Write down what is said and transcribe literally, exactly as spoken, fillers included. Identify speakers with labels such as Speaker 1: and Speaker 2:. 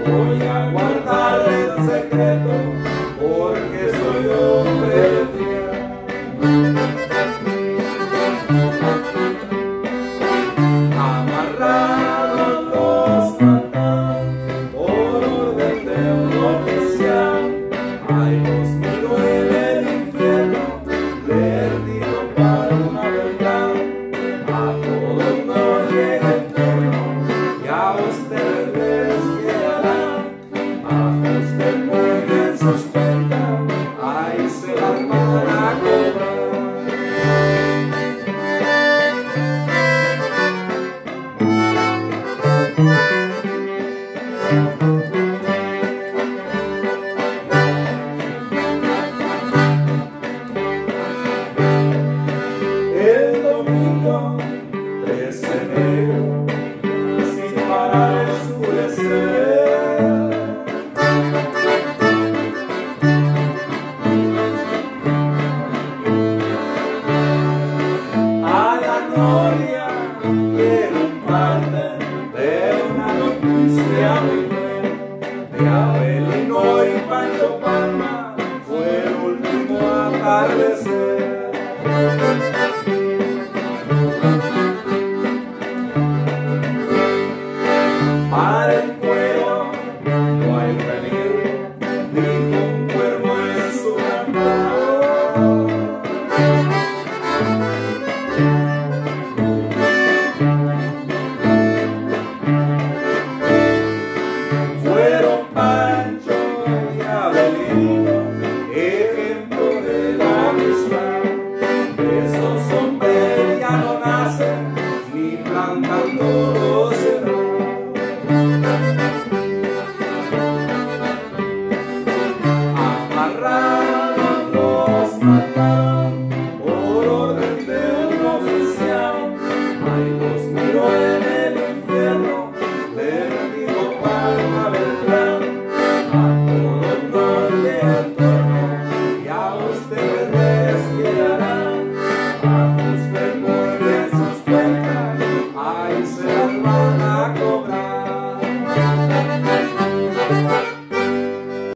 Speaker 1: voy a guardar el secreto porque soy hombre fiel. Amarrados los mataron por orden de un oficial. Ay, los miro en el infierno, perdido para una verdad. A todos no llega el turno y a ustedes les llegará. Ajusten muy bien sus cuentas, ahí se van para cobrar. El domingo trece de enero, sin parar oscurecer, a la gloria quiero un parte de una noticia muy buena. De Abelino y Pancho Palma fue el último atardecer. Para el cuero no hay remedio, dijo un cuervo en su cantar. Fueron Pancho y Abelino, ejemplo de la amistad. Esos hombres ya no nacen ni plantando los